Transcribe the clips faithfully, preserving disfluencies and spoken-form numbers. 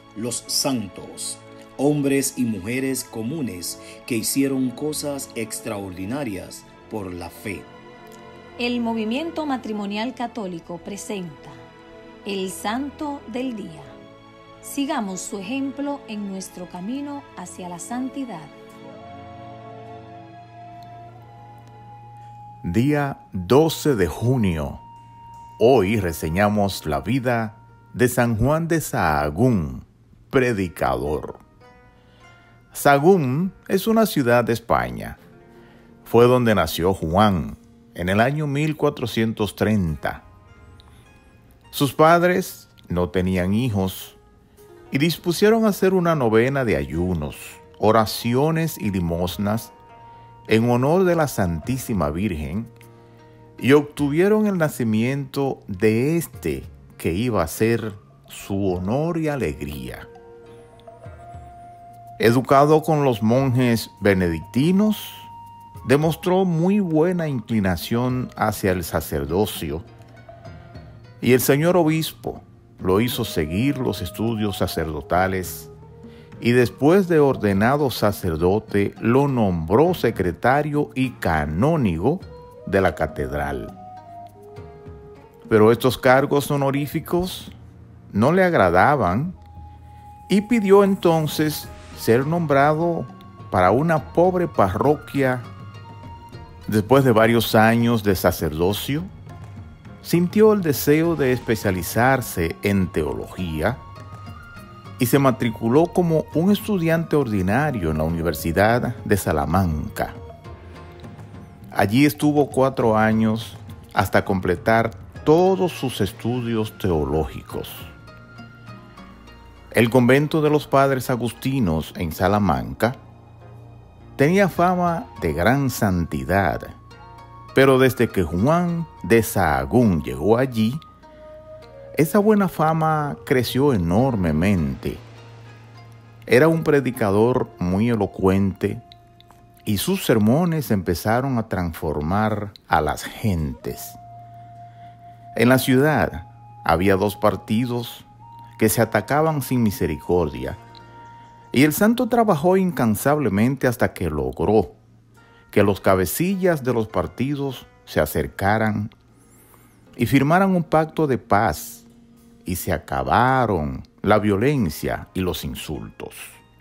Los santos, hombres y mujeres comunes que hicieron cosas extraordinarias por la fe. El movimiento matrimonial católico presenta el Santo del Día. Sigamos su ejemplo en nuestro camino hacia la santidad. Día doce de junio. Hoy reseñamos la vida de San Juan de Sahagún, predicador. Sahagún es una ciudad de España. Fue donde nació Juan, en el año mil cuatrocientos treinta. Sus padres no tenían hijos y dispusieron a hacer una novena de ayunos, oraciones y limosnas en honor de la Santísima Virgen, y obtuvieron el nacimiento de este que iba a ser su honor y alegría. Educado con los monjes benedictinos, demostró muy buena inclinación hacia el sacerdocio, y el señor obispo lo hizo seguir los estudios sacerdotales, y después de ordenado sacerdote lo nombró secretario y canónigo de la catedral. Pero estos cargos honoríficos no le agradaban y pidió entonces ser nombrado para una pobre parroquia. Después de varios años de sacerdocio, sintió el deseo de especializarse en teología y se matriculó como un estudiante ordinario en la Universidad de Salamanca. Allí estuvo cuatro años hasta completar todos sus estudios teológicos. El convento de los padres agustinos en Salamanca tenía fama de gran santidad, pero desde que Juan de Sahagún llegó allí, esa buena fama creció enormemente. Era un predicador muy elocuente y sus sermones empezaron a transformar a las gentes. En la ciudad había dos partidos que se atacaban sin misericordia, y el santo trabajó incansablemente hasta que logró que los cabecillas de los partidos se acercaran y firmaran un pacto de paz, y se acabaron la violencia y los insultos.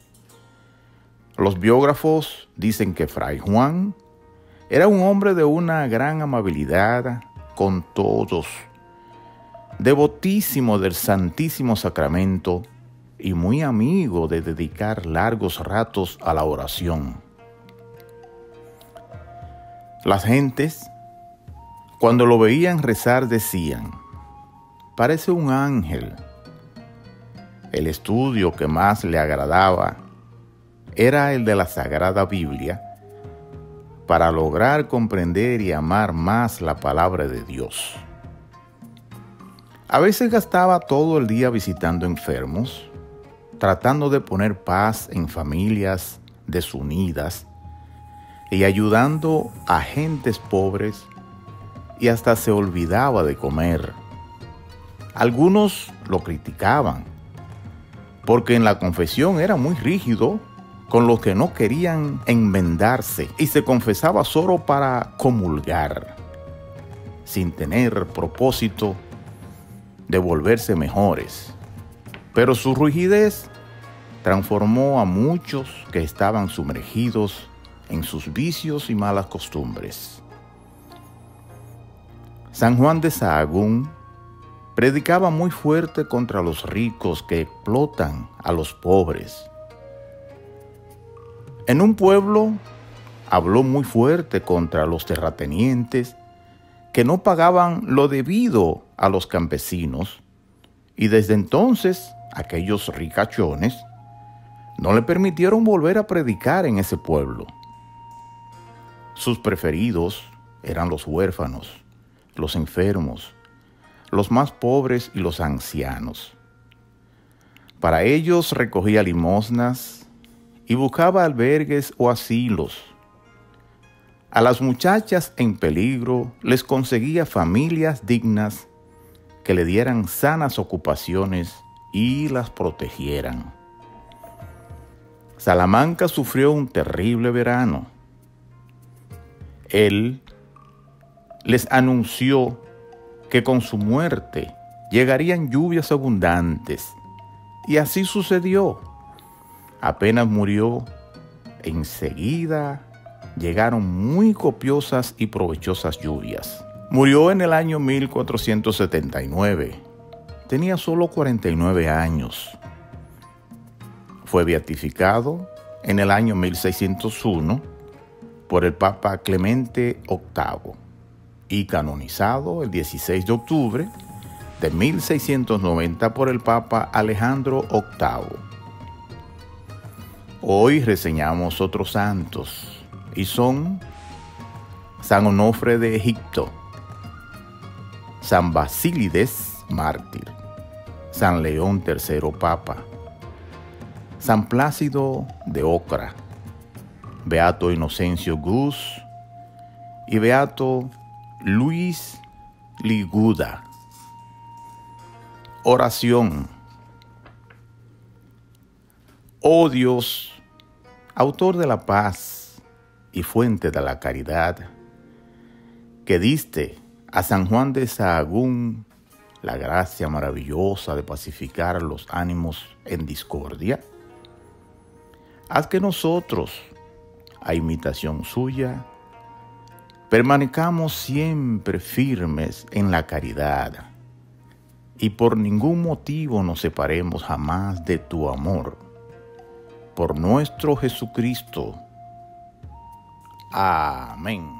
Los biógrafos dicen que Fray Juan era un hombre de una gran amabilidad con todos, devotísimo del Santísimo Sacramento y muy amigo de dedicar largos ratos a la oración. Las gentes, cuando lo veían rezar, decían: parece un ángel. El estudio que más le agradaba era el de la Sagrada Biblia, para lograr comprender y amar más la palabra de Dios. A veces gastaba todo el día visitando enfermos, tratando de poner paz en familias desunidas y ayudando a gentes pobres, y hasta se olvidaba de comer. Algunos lo criticaban, porque en la confesión era muy rígido con los que no querían enmendarse y se confesaba solo para comulgar, sin tener propósito de volverse mejores. Pero su rigidez transformó a muchos que estaban sumergidos en sus vicios y malas costumbres. San Juan de Sahagún predicaba muy fuerte contra los ricos que explotan a los pobres. En un pueblo habló muy fuerte contra los terratenientes que no pagaban lo debido a los campesinos, y desde entonces aquellos ricachones no le permitieron volver a predicar en ese pueblo. Sus preferidos eran los huérfanos, los enfermos, los más pobres y los ancianos. Para ellos recogía limosnas y buscaba albergues o asilos. A las muchachas en peligro les conseguía familias dignas que le dieran sanas ocupaciones y las protegieran. Salamanca sufrió un terrible verano. Él les anunció que con su muerte llegarían lluvias abundantes, y así sucedió. Apenas murió, enseguida llegaron muy copiosas y provechosas lluvias. Murió en el año mil cuatrocientos setenta y nueve. Tenía solo cuarenta y nueve años. Fue beatificado en el año mil seiscientos uno por el Papa Clemente octavo y canonizado el dieciséis de octubre de mil seiscientos noventa por el Papa Alejandro octavo. Hoy reseñamos otros santos y son San Onofre de Egipto, San Basílides mártir, San León tercero Papa, San Plácido de Ocra, Beato Inocencio Gus y Beato Luis Liguda. Oración. Oh Dios, autor de la paz y fuente de la caridad, que diste a San Juan de Sahagún la gracia maravillosa de pacificar los ánimos en discordia, haz que nosotros, a imitación suya, permanezcamos siempre firmes en la caridad y por ningún motivo nos separemos jamás de tu amor. Por nuestro Jesucristo. Amén.